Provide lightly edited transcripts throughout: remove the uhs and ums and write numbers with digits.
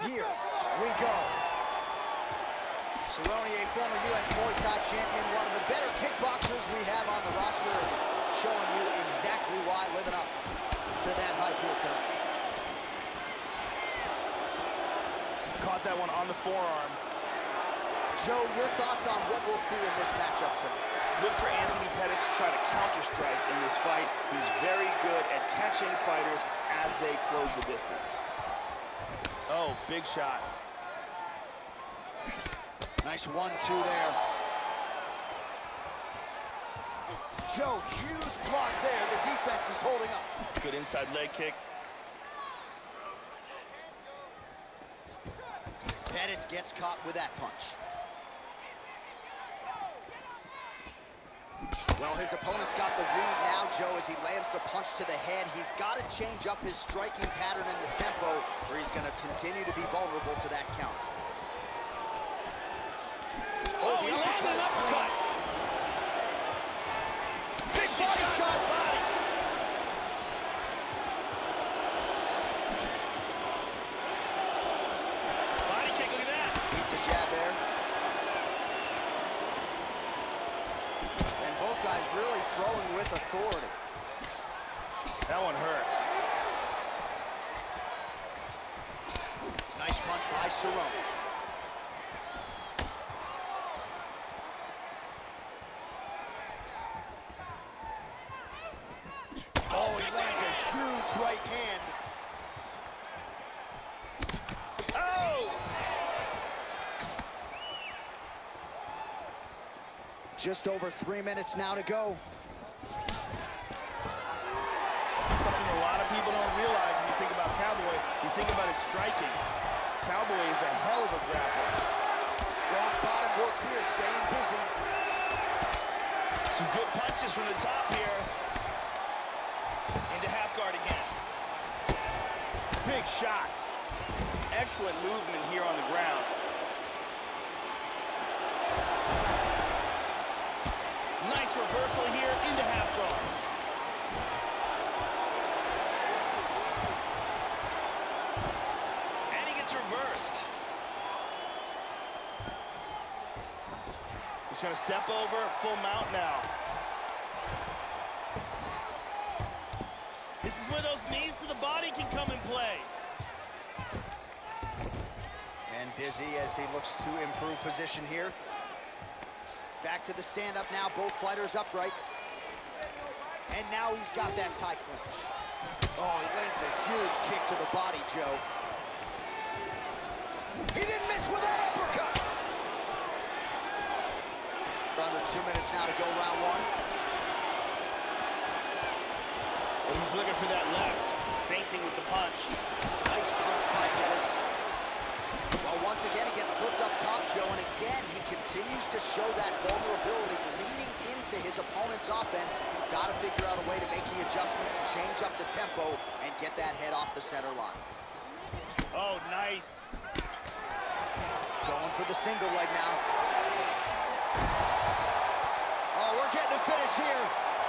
Here we go. Cerrone, a former U.S. Muay Thai champion, one of the better kickboxers we have on the roster, showing you exactly why, living up to that hype here tonight. Caught that one on the forearm. Joe, your thoughts on what we'll see in this matchup tonight? Look for Anthony Pettis to try to counter-strike in this fight. He's very good at catching fighters as they close the distance. Oh, big shot. Nice 1-2 there. Joe, huge block there. The defense is holding up. Good inside leg kick. Pettis gets caught with that punch. Well, his opponent's got the read now, Joe, as he lands the punch to the head. He's got to change up his striking pattern and the tempo, or he's going to continue to be vulnerable to that count. Oh, the uppercut is clean. Big body shot. Body kick, look at that. Beats a jab there. And both guys really throwing with authority. That one hurt. Nice punch by Cerrone. Oh, he lands a huge right hand. Oh! Just over 3 minutes now to go. Something a lot of people don't realize when you think about Cowboy, you think about his striking. Cowboy is a hell of a grappler. Strong bottom work here, staying busy. Some good punches from the top here. Into half guard again. Big shot. Excellent movement here on the ground. Nice reversal here into half guard. And he gets reversed. He's going to step over, full mount now. This is where those knees to the body can come and play. And busy as he looks to improve position here. Back to the stand-up now, both fighters upright. And now he's got that tie clinch. Oh, he lands a huge kick to the body, Joe. He didn't miss with that uppercut. Under 2 minutes now to go, round one. And he's looking for that left, feinting with the punch. Nice punch by Pettis. Well, once again, he gets clipped up top, Joe, and again, he continues to show that vulnerability, leaning into his opponent's offense. Got to figure out a way to make the adjustments, change up the tempo, and get that head off the center line. Oh, nice. Going for the single leg now. Oh, we're getting a finish here.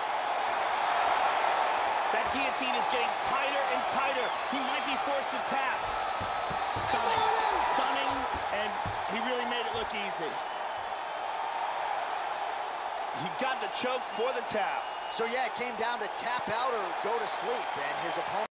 That guillotine is getting tighter and tighter. He might be forced to tap. Stunning. Stunning, and he really made it look easy. He got the choke for the tap. So, yeah, it came down to tap out or go to sleep, and his opponent